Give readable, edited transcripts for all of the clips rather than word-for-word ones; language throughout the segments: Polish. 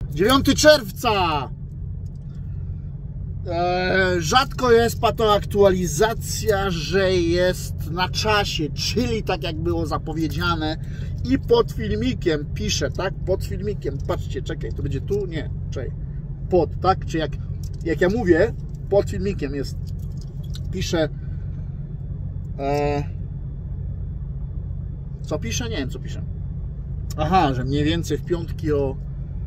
9 czerwca. Rzadko jest patoaktualizacja, że jest na czasie, czyli tak jak było zapowiedziane i pod filmikiem piszę, tak? Pod filmikiem, patrzcie, czekaj, to będzie tu? Nie, czekaj. Pod, tak? Czy jak ja mówię, pod filmikiem jest, piszę, co piszę? Nie wiem, co piszę. Aha, że mniej więcej w piątki o...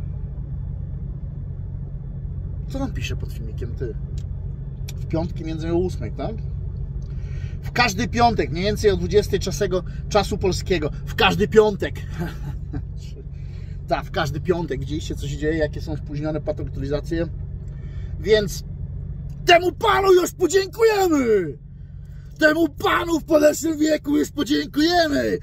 Co tam pisze pod filmikiem, ty? W piątki między 8, tak? W każdy piątek, mniej więcej o 20 czasu polskiego. W każdy piątek. Tak, w każdy piątek. Widzieliście, co się dzieje, jakie są spóźnione patoaktualizacje. Więc temu panu już podziękujemy! Temu panu w podeszłym wieku już podziękujemy!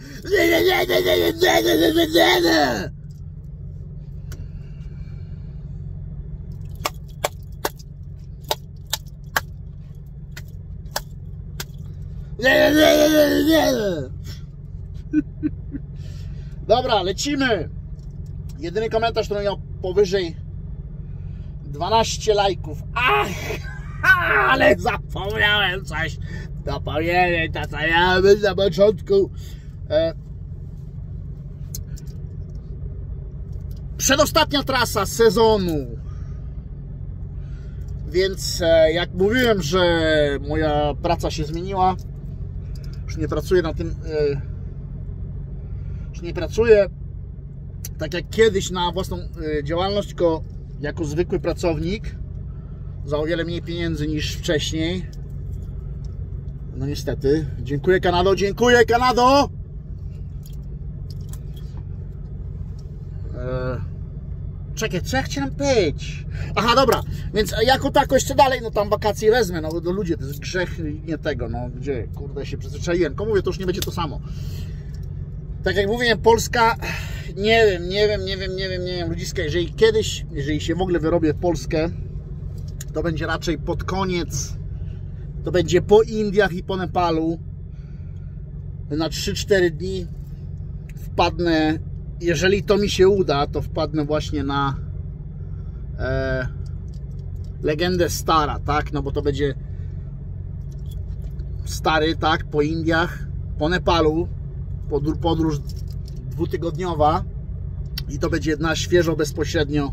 Dobra, lecimy. Jedyny komentarz, który miał powyżej 12 lajków. Ach, ale zapomniałem coś. To powinienem, to co miałem być na początku. Przedostatnia trasa sezonu. Więc jak mówiłem, że moja praca się zmieniła, już nie pracuję na tym, już nie pracuję tak jak kiedyś na własną działalność, tylko jako zwykły pracownik za o wiele mniej pieniędzy niż wcześniej. No niestety. Dziękuję, Kanado, dziękuję, Kanado! Czekaj, co ja chciałem być? Aha, dobra, więc jako tako jeszcze dalej, no tam wakacje wezmę, no ludzie, to jest grzech nie tego, no gdzie, kurde, się przyzwyczaiłem, tylko mówię, to już nie będzie to samo. Tak jak mówiłem, Polska, nie wiem, ludziska, jeżeli kiedyś, jeżeli się w ogóle wyrobię w Polskę, to będzie raczej pod koniec, to będzie po Indiach i po Nepalu, na 3-4 dni wpadnę. Jeżeli to mi się uda, to wpadnę właśnie na legendę Stara, tak? No bo to będzie stary, tak? Po Indiach, po Nepalu, podróż 2-tygodniowa i to będzie na świeżo, bezpośrednio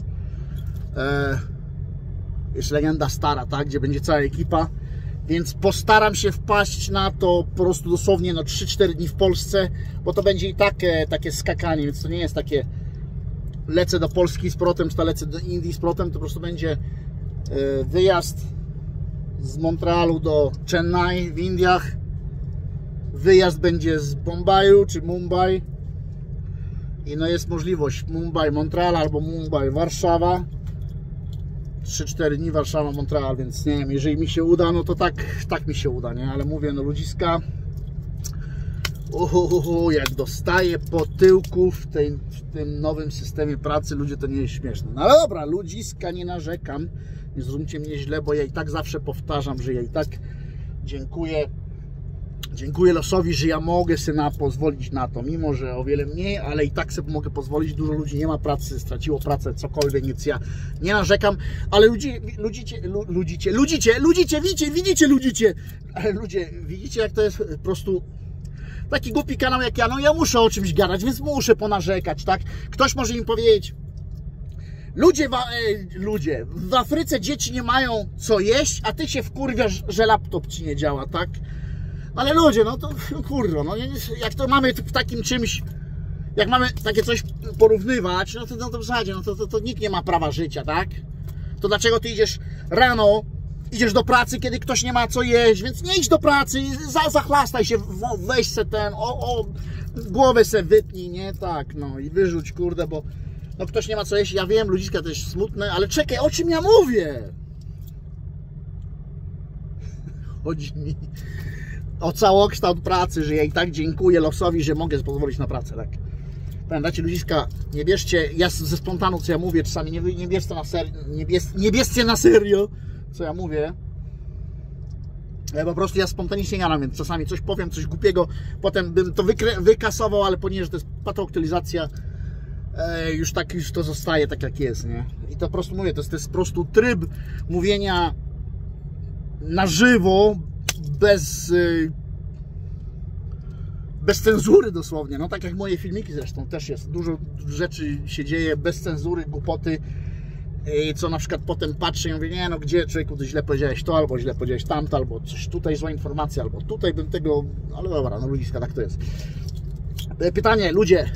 jest legenda Stara, tak? Gdzie będzie cała ekipa, więc postaram się wpaść na to po prostu dosłownie no 3-4 dni w Polsce, bo to będzie i takie skakanie, więc to nie jest takie lecę do Polski z powrotem, czy to lecę do Indii z powrotem, to po prostu będzie wyjazd z Montrealu do Chennai w Indiach, wyjazd będzie z Bombaju czy Mumbai i no jest możliwość Mumbai, Montreal albo Mumbai, Warszawa. 3-4 dni Warszawa, Montreal, więc nie wiem, jeżeli mi się uda, no to tak mi się uda, nie? Ale mówię, no ludziska, jak dostaję po tyłku w tym nowym systemie pracy, ludzie, to nie jest śmieszne. No ale dobra, ludziska, nie narzekam, nie zrozumcie mnie źle, bo ja i tak zawsze powtarzam, że ja i tak dziękuję losowi, że ja mogę sobie pozwolić na to, mimo że o wiele mniej, ale i tak sobie mogę pozwolić. Dużo ludzi nie ma pracy, straciło pracę, cokolwiek, więc ja nie narzekam, ale ludzie, widzicie jak to jest po prostu taki głupi kanał jak ja, no ja muszę o czymś gadać, więc muszę ponarzekać, tak? Ktoś może im powiedzieć, ludzie, w Afryce dzieci nie mają co jeść, a ty się wkurwiasz, że laptop ci nie działa, tak? Ale ludzie, no to kurwa, no jak to mamy w takim czymś, jak mamy takie coś porównywać, no to w zasadzie, no to nikt nie ma prawa życia, tak? To dlaczego ty idziesz rano, idziesz do pracy, kiedy ktoś nie ma co jeść, więc nie idź do pracy, zachlastaj się, weź se głowę se wytnij, nie? Tak, no i wyrzuć, kurde, bo no ktoś nie ma co jeść, ja wiem, ludziska to jest smutne, ale czekaj, o czym ja mówię? Chodzi mi o całokształt pracy, że ja i tak dziękuję losowi, że mogę pozwolić na pracę, tak? Pamiętacie, ludziska, nie bierzcie, ja ze spontanu, co ja mówię, czasami nie bierzcie na serio, nie bierzcie na serio, co ja mówię. Po prostu ja spontanicznie gadam, więc czasami coś powiem, coś głupiego, potem bym to wykasował, ale ponieważ to jest patoaktualizacja, już to zostaje tak jak jest, nie? I to po prostu mówię, to jest po prostu tryb mówienia na żywo, bez cenzury dosłownie, no tak jak moje filmiki zresztą też jest, dużo rzeczy się dzieje bez cenzury, głupoty, co na przykład potem patrzę i mówię, nie no gdzie człowieku, ty źle powiedziałeś to, albo źle powiedziałeś tamto, albo coś tutaj zła informacja, albo tutaj bym tego, ale dobra, no ludziska, tak to jest. Pytanie, ludzie,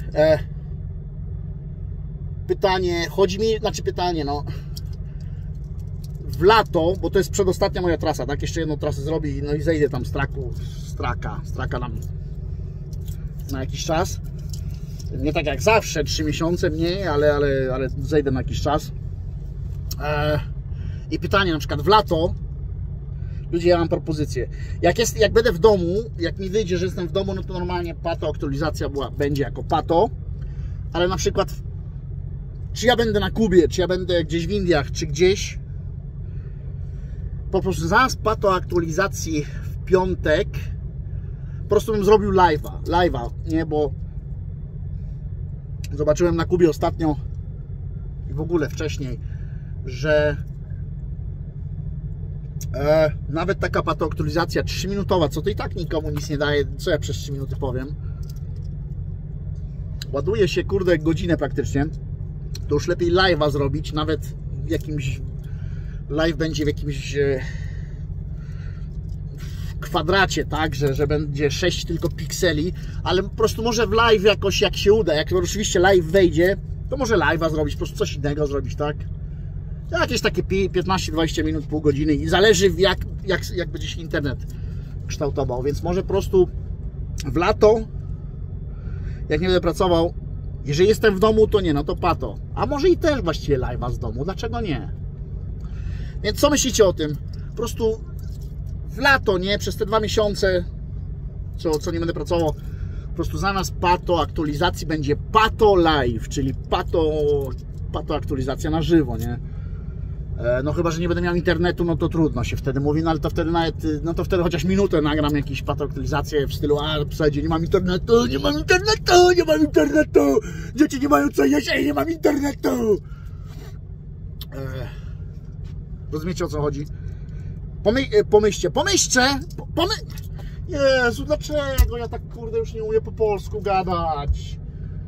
no w lato, bo to jest przedostatnia moja trasa, tak, jeszcze jedną trasę zrobię, no i zejdę tam straka nam na jakiś czas, nie tak jak zawsze, 3 miesiące mniej, ale zejdę na jakiś czas. I pytanie, na przykład w lato, ludzie, ja mam propozycję, jak będę w domu, jak mi wyjdzie, że jestem w domu, no to normalnie pato, aktualizacja będzie jako pato, ale na przykład czy ja będę na Kubie, czy ja będę gdzieś w Indiach, czy gdzieś, po prostu zamiast pato aktualizacji w piątek, po prostu bym zrobił live'a, nie, bo zobaczyłem na Kubie ostatnio i w ogóle wcześniej, że nawet taka pato aktualizacja 3-minutowa, co to i tak nikomu nic nie daje, co ja przez 3 minuty powiem, ładuje się kurde godzinę praktycznie, to już lepiej live'a zrobić, nawet w jakimś live będzie w jakimś kwadracie, tak, że będzie 6 tylko pikseli, ale po prostu może w live jakoś, jak się uda, jak oczywiście live wejdzie, to może live'a zrobić, po prostu coś innego zrobić, tak? Jakieś takie 15-20 minut, pół godziny i zależy jak będzie się internet kształtował, więc może po prostu w lato, jak nie będę pracował, jeżeli jestem w domu, to nie, no to pato, a może i też właściwie live'a z domu, dlaczego nie? Więc co myślicie o tym? Po prostu w lato, nie? Przez te 2 miesiące, co nie będę pracował, po prostu zamiast pato aktualizacji będzie pato live, czyli pato aktualizacja na żywo, nie? No chyba, że nie będę miał internetu, no to trudno się wtedy mówi, no ale to wtedy nawet, no to wtedy chociaż minutę nagram jakieś pato aktualizacje w stylu, a w zasadzie nie mam internetu, dzieci nie mają co jeść, nie mam internetu. Rozumiecie, o co chodzi? Pomyślcie. Jezu, dlaczego ja tak kurde już nie umiem po polsku gadać?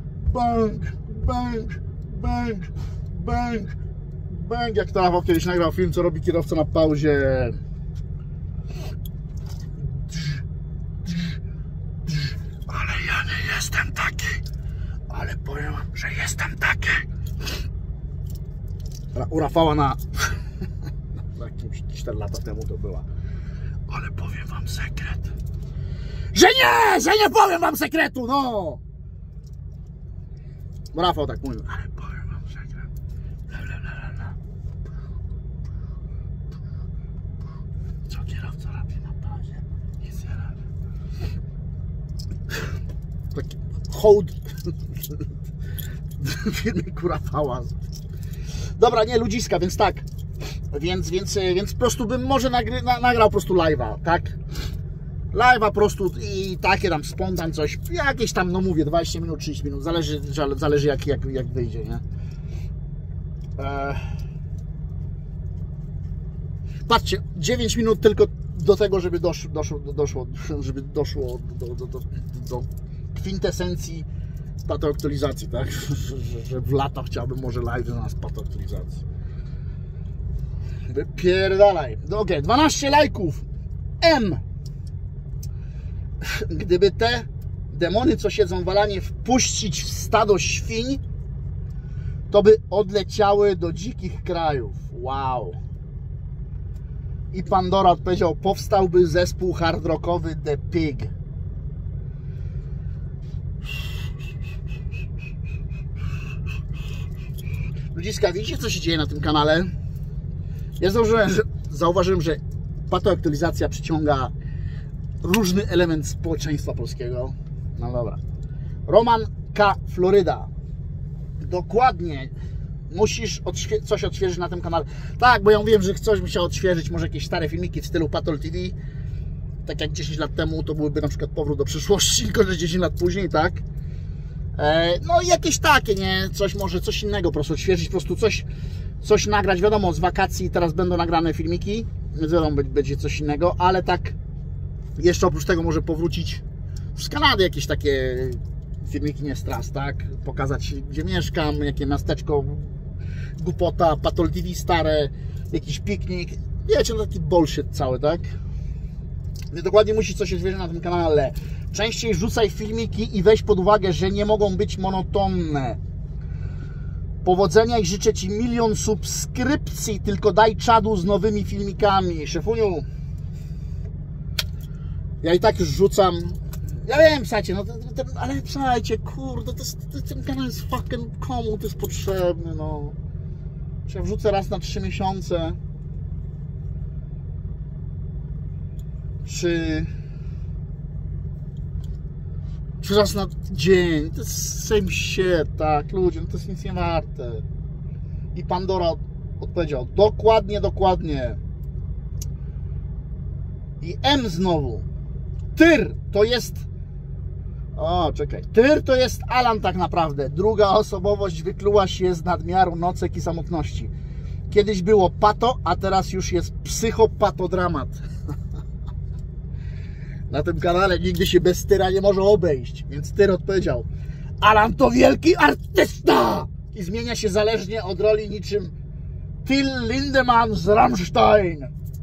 Bang, jak Rafał kiedyś nagrał film, co robi kierowca na pauzie. Ale ja nie jestem taki. Ale powiem, że jestem taki. U Rafała na jakimś 4 lata temu to była. Ale powiem wam sekret. Że nie powiem wam sekretu, no! Bo Rafał tak mówił. Ale powiem wam sekret. Co kierowca robi na pauzie? Nic nie robi. Taki hołd filmiku Rafała. Dobra, nie, ludziska, więc tak. Więc po prostu bym może nagrał po prostu live'a, tak? Live'a po prostu i takie tam spontan coś, jakieś tam, no mówię, 20 minut, 30 minut, zależy jak wyjdzie, nie? Patrzcie, 9 minut tylko do tego, żeby doszło do kwintesencji pato aktualizacji, tak? Że w lato chciałbym może live zamiast pato aktualizacji. Wypierdalaj. Okej, 12 lajków. Gdyby te demony, co siedzą w Alanie, wpuścić w stado świń, to by odleciały do dzikich krajów. Wow. I Pandora odpowiedział, powstałby zespół hard rockowy The Pig. Ludziska, widzicie, co się dzieje na tym kanale? Ja zauważyłem, że pato aktualizacja przyciąga różny element społeczeństwa polskiego. No dobra. Roman K. Floryda. Dokładnie. Musisz coś odświeżyć na tym kanale. Tak, bo ja mówiłem, że coś bym chciał odświeżyć. Może jakieś stare filmiki w stylu Patol TV. Tak jak 10 lat temu to byłyby na przykład Powrót do przyszłości, tylko że 10 lat później, tak? No i jakieś takie, nie? Coś może, coś innego po prostu odświeżyć, po prostu coś nagrać. Wiadomo, z wakacji teraz będą nagrane filmiki, więc wiadomo, będzie coś innego, ale tak jeszcze oprócz tego może powrócić z Kanady jakieś takie filmiki, nie stras, tak? Pokazać, gdzie mieszkam, jakie miasteczko, głupota, Patol TV stare, jakiś piknik, wiecie, no taki bullshit cały, tak? Więc dokładnie musi coś odwiedzić na tym kanale. Częściej rzucaj filmiki i weź pod uwagę, że nie mogą być monotonne. Powodzenia i życzę Ci 1 000 000 subskrypcji, tylko daj czadu z nowymi filmikami. Szefuniu, ja i tak już rzucam. Ja wiem, słuchajcie, no, ale słuchajcie, kurde, ten kanał jest fucking komu to jest potrzebny, no. Czy ja wrzucę raz na 3 miesiące? Czy raz na dzień? To jest same shit, tak, ludzie, no to jest nic nie warte. I Pandora odpowiedział, dokładnie. I M znowu. Tyr to jest... O, czekaj. Tyr to jest Alan tak naprawdę. Druga osobowość wykluła się z nadmiaru nocek i samotności. Kiedyś było pato, a teraz już jest psychopatodramat. Na tym kanale nigdy się bez Tyra nie może obejść. Więc Tyr odpowiedział, Alan to wielki artysta! I zmienia się zależnie od roli niczym Till Lindemann z Rammstein.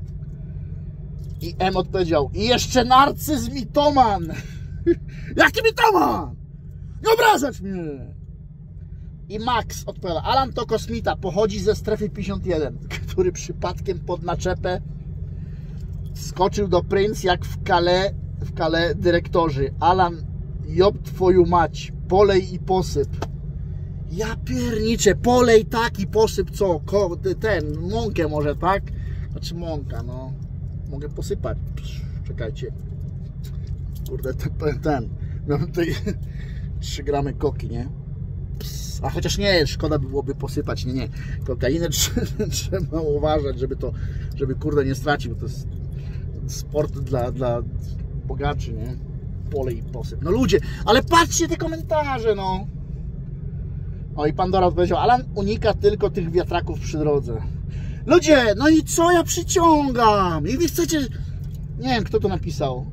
I M odpowiedział, i jeszcze narcyzm mitoman. Jaki mitoman? Nie obrażać mnie! I Max odpowiada, Alan to kosmita, pochodzi ze strefy 51, który przypadkiem pod naczepę skoczył do Prince jak w Calais dyrektorzy. Alan, job twoją mać, polej i posyp. Ja pierniczę, polej tak i posyp co? Mąkę może, tak? Znaczy mąka, no. Mogę posypać. Czekajcie. Kurde, miałem tutaj 3 gramy koki, nie? A chociaż nie, szkoda byłoby posypać, nie. Kokainę trzeba uważać, żeby kurde nie stracił. To jest sport dla bogaczy, nie? Polej i posyp. No ludzie, ale patrzcie te komentarze, no. O i Pandora odpowiedział, Alan unika tylko tych wiatraków przy drodze. Ludzie, no i co ja przyciągam? I wy chcecie... Nie wiem, kto to napisał.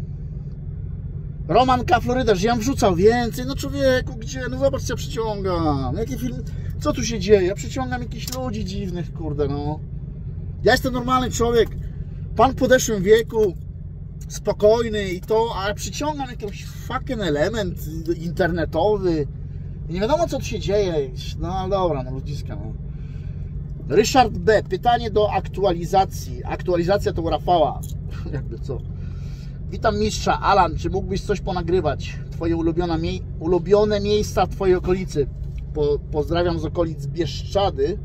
Roman K. Florydarz, ja bym wrzucał więcej. No człowieku, gdzie? No zobacz, co ja przyciągam. Jakie filmy? Co tu się dzieje? Ja przyciągam jakichś ludzi dziwnych, kurde, no. Ja jestem normalny człowiek. Pan w podeszłym wieku, spokojny i to, ale przyciągam jakiś fucking element internetowy. I nie wiadomo, co tu się dzieje. No dobra, no ludziska, no. Ryszard B. Pytanie do aktualizacji. Aktualizacja to u Rafała. Jakby co? Witam mistrza. Alan, czy mógłbyś coś ponagrywać? Twoje ulubione miejsca w twojej okolicy. Pozdrawiam z okolic Bieszczady.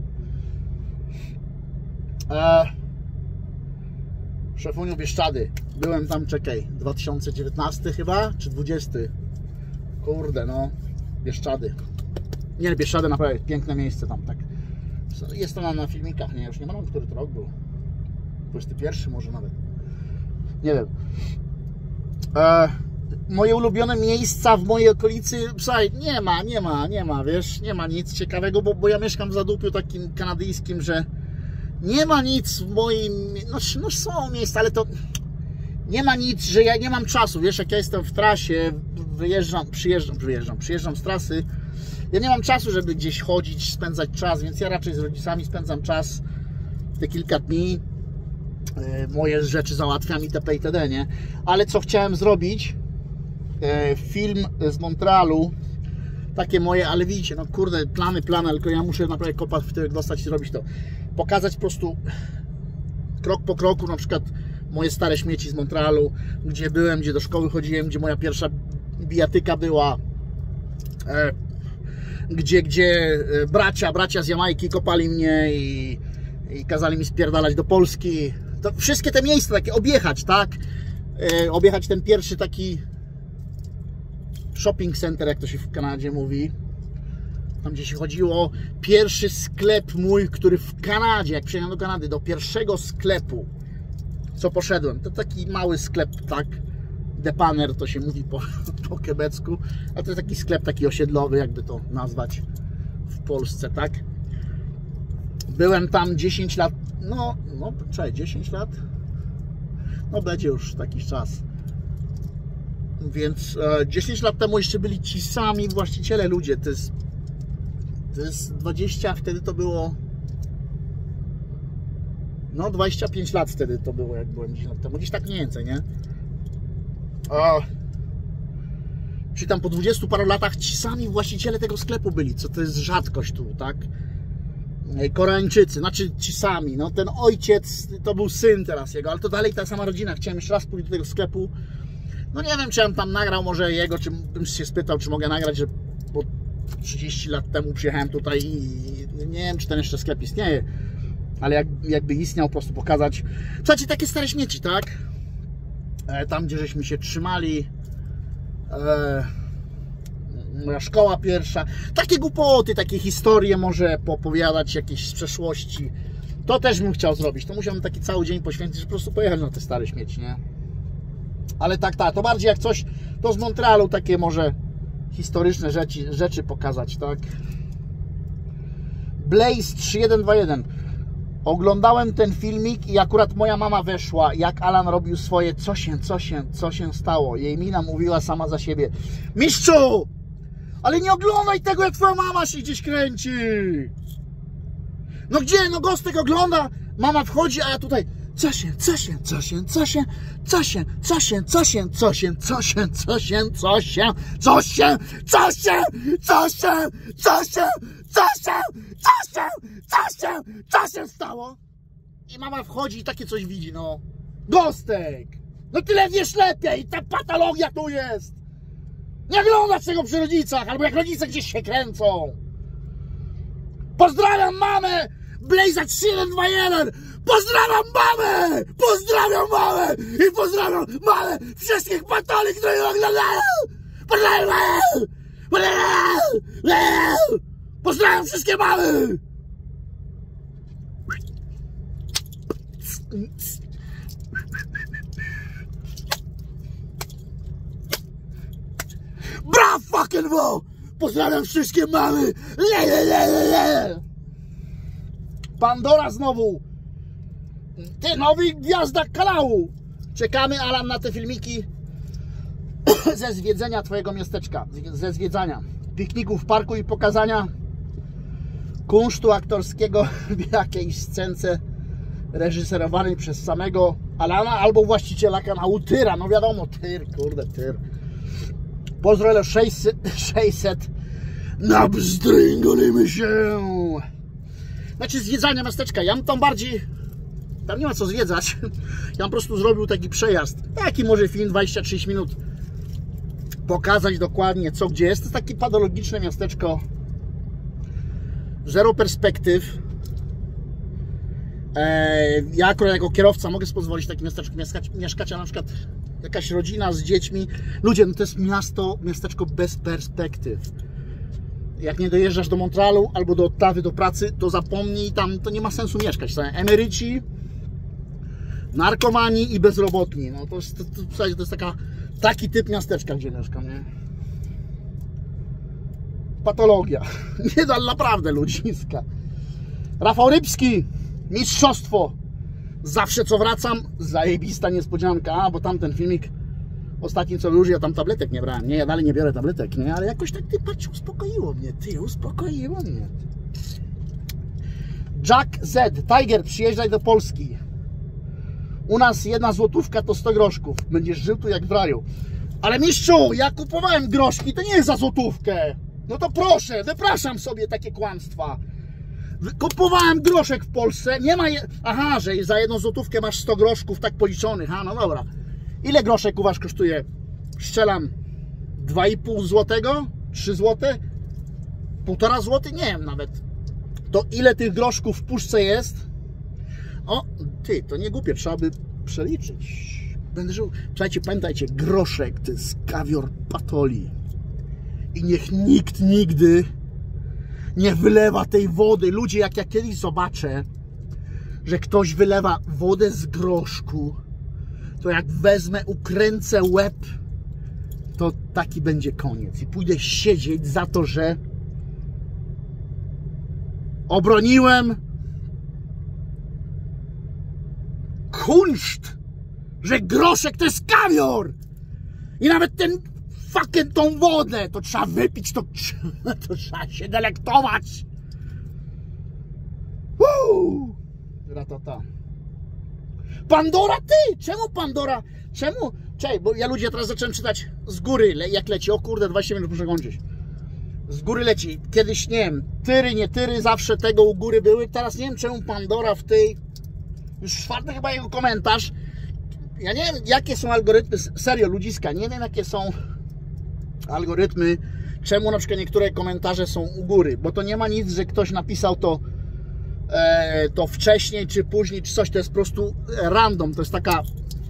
Szefuniu Bieszczady. Byłem tam, czekaj, 2019 chyba, czy 20? Kurde, no. Bieszczady. Nie, Bieszczady naprawdę piękne miejsce tam, tak. Jest to na filmikach, nie? Już nie mam, który to rok był. 21 może nawet. Nie wiem. Moje ulubione miejsca w mojej okolicy, słuchaj, nie ma, wiesz, nie ma nic ciekawego, bo ja mieszkam w Zadupiu takim kanadyjskim, że nie ma nic w moim, no są miejsca, ale to nie ma nic, że ja nie mam czasu, wiesz, jak ja jestem w trasie, przyjeżdżam z trasy, ja nie mam czasu, żeby gdzieś chodzić, spędzać czas, więc ja raczej z rodzicami spędzam czas te kilka dni, moje rzeczy załatwiam itp. itd., nie? Ale co chciałem zrobić, film z Montrealu, takie moje, ale widzicie, no kurde, plany, tylko ja muszę naprawdę kopać w tyłek dostać i zrobić to. Pokazać po prostu krok po kroku, na przykład moje stare śmieci z Montrealu, gdzie byłem, gdzie do szkoły chodziłem, gdzie moja pierwsza bijatyka była, gdzie bracia z Jamajki kopali mnie i kazali mi spierdalać do Polski. To wszystkie te miejsca takie objechać, tak? Objechać ten pierwszy taki shopping center, jak to się w Kanadzie mówi. Tam gdzie się chodziło, pierwszy sklep mój, który w Kanadzie, jak przyjechałem do Kanady, do pierwszego sklepu, co poszedłem, to taki mały sklep, tak? Depaner to się mówi po quebecku, a to jest taki sklep taki osiedlowy, jakby to nazwać w Polsce, tak? Byłem tam 10 lat, czekaj, 10 lat? No będzie już taki czas. Więc 10 lat temu jeszcze byli ci sami właściciele ludzie. To jest 20, wtedy to było... No 25 lat wtedy to było, jak byłem 10 lat temu. Gdzieś tak mniej więcej, nie? Czyli tam po 20 paru latach ci sami właściciele tego sklepu byli, co to jest rzadkość tu, tak? Koreańczycy, znaczy ci sami, no ten ojciec to był syn teraz jego, ale to dalej ta sama rodzina. Chciałem jeszcze raz pójść do tego sklepu. No nie wiem, czy ja bym tam nagrał może jego, czy bym się spytał, czy mogę nagrać, że bo 30 lat temu przyjechałem tutaj i nie wiem, czy ten jeszcze sklep istnieje, ale jakby istniał, po prostu pokazać. Słuchajcie, takie stare śmieci, tak? Tam, gdzie żeśmy się trzymali, moja szkoła pierwsza, takie głupoty, takie historie może poopowiadać jakieś z przeszłości. To też bym chciał zrobić, to musiałbym taki cały dzień poświęcić, że po prostu pojechać na te stare śmieci, nie? Ale tak, to bardziej jak coś, to z Montrealu takie może historyczne rzeczy pokazać, tak? Blaze 3121. Oglądałem ten filmik i akurat moja mama weszła, jak Alan robił swoje co się stało. Jej mina mówiła sama za siebie. Mistrzu! Ale nie oglądaj tego, jak twoja mama się gdzieś kręci! No gdzie? No Gostek ogląda, mama wchodzi, a ja tutaj... Co się stało? I mama wchodzi i takie coś widzi, no. Gostek! No tyle wiesz lepiej, ta patologia tu jest! Nie oglądasz tego przy rodzicach, albo jak rodzice gdzieś się kręcą. Pozdrawiam mamę! Blaza 3121! Pozdrawiam mamę! Pozdrawiam mamę! I pozdrawiam mamę wszystkich patoli, które ją oglądają! Pozdrawiam mamę! Pozdrawiam wszystkie mamy! Bra fucking wo! Pozdrawiam wszystkie mamy! Pandora znowu! Ty, nowy gwiazda kanału! Czekamy, Alan, na te filmiki ze zwiedzenia twojego miasteczka, ze zwiedzania pikników w parku i pokazania kunsztu aktorskiego w jakiejś scence reżyserowanej przez samego Alana albo właściciela kanału Tyra. No wiadomo, Tyr, kurde, Tyr. Pozdro 600 na bzdryngolimy się. Znaczy zwiedzania miasteczka, ja bym tam bardziej, tam nie ma co zwiedzać, ja bym po prostu zrobił taki przejazd, taki może film 20-30 minut, pokazać dokładnie co gdzie jest. To jest takie patologiczne miasteczko, zero perspektyw. Ja akurat jako kierowca mogę sobie pozwolić w takim miasteczku mieszkać, a na przykład jakaś rodzina z dziećmi, ludzie, no to jest miasteczko bez perspektyw. Jak nie dojeżdżasz do Montrealu albo do Ottawy do pracy, to zapomnij, tam to nie ma sensu mieszkać. Emeryci, narkomani i bezrobotni. No to jest taki typ miasteczka, gdzie mieszkam, nie? Patologia. Nie da naprawdę ludziska. Rafał Rybski, mistrzostwo. Zawsze co wracam, zajebista niespodzianka, bo tamten filmik ostatni co ludzie, ja tam tabletek nie brałem, nie, ja dalej nie biorę tabletek, nie, ale jakoś tak, ty patrz, uspokoiło mnie. Jack Z, Tiger, przyjeżdżaj do Polski. U nas 1 złotówka to 100 groszków, będziesz żył tu jak w raju. Ale mistrzu, ja kupowałem groszki, to nie jest za złotówkę. No to proszę, wypraszam sobie takie kłamstwa. Kupowałem groszek w Polsce, nie ma... Aha, że za 1 złotówkę masz 100 groszków tak policzonych, no dobra. Ile groszek u was kosztuje? Strzelam 2,5 złotego? 3 złote? 1,5 zł? Nie wiem nawet. To ile tych groszków w puszce jest? O, ty, to nie głupie, trzeba by przeliczyć. Będę żył. Słuchajcie, pamiętajcie, groszek to jest kawior patoli. I niech nikt nigdy nie wylewa tej wody. Ludzie, jak ja kiedyś zobaczę, że ktoś wylewa wodę z groszku, to jak wezmę, ukręcę łeb, to taki będzie koniec. I pójdę siedzieć za to, że obroniłem kunszt, że groszek to jest kawior. I nawet tą wodę, to trzeba wypić, to trzeba się delektować. Ratata. Pandora, ty! Czemu Pandora? Czemu? Czekaj, bo ja ludzie teraz zacząłem czytać z góry, jak leci. O kurde, 20 minut muszę kończyć. Z góry leci. Kiedyś, nie wiem, tyry, nie tyry, zawsze tego u góry były. Teraz nie wiem, czemu Pandora w tej... Już czwarty chyba jego komentarz. Ja nie wiem, jakie są algorytmy, serio, ludziska, nie wiem, jakie są algorytmy, czemu na przykład niektóre komentarze są u góry, bo to nie ma nic, że ktoś napisał to wcześniej, czy później, czy coś, to jest po prostu random, to jest taka...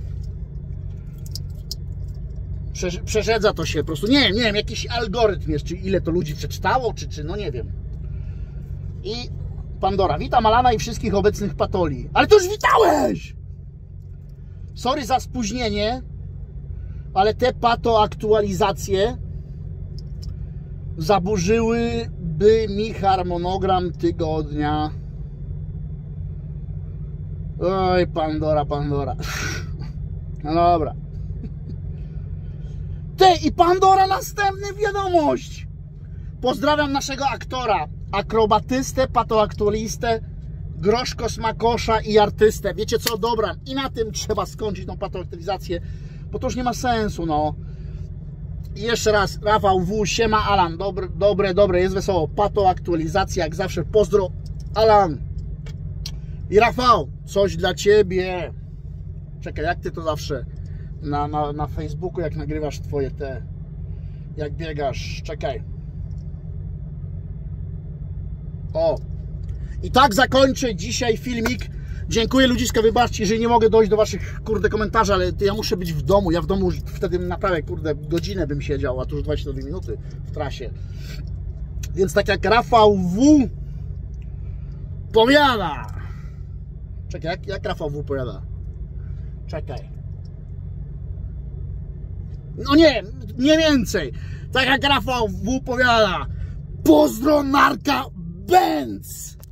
Przerzedza to się po prostu, nie wiem, jakiś algorytm jest, czy ile to ludzi przeczytało, czy no nie wiem. I Pandora, witam Alana i wszystkich obecnych patoli. Ale to już witałeś! Sorry za spóźnienie, ale te aktualizacje zaburzyłyby mi harmonogram tygodnia. Oj, Pandora. No dobra. I Pandora, następna wiadomość. Pozdrawiam naszego aktora, akrobatystę, patoaktualistę, groszko smakosza i artystę. Wiecie co? Dobra, i na tym trzeba skończyć tą patoaktualizację, bo to już nie ma sensu, no. I jeszcze raz, Rafał W, siema Alan, dobre, jest wesoło. Patoaktualizacja, jak zawsze, pozdro Alan. I Rafał, coś dla ciebie. Czekaj, jak ty to zawsze na Facebooku, jak nagrywasz twoje jak biegasz, czekaj. O. I tak zakończę dzisiaj filmik. Dziękuję ludziska, wybaczcie, że nie mogę dojść do waszych, kurde, komentarzy, ale ja muszę być w domu. Ja w domu już wtedy naprawdę, kurde, godzinę bym siedział, a to już 22 minuty w trasie. Więc tak jak Rafał W powiada. Czekaj, jak Rafał W powiada? Czekaj. No nie więcej. Tak jak Rafał W powiada. Pozdro narka Benz!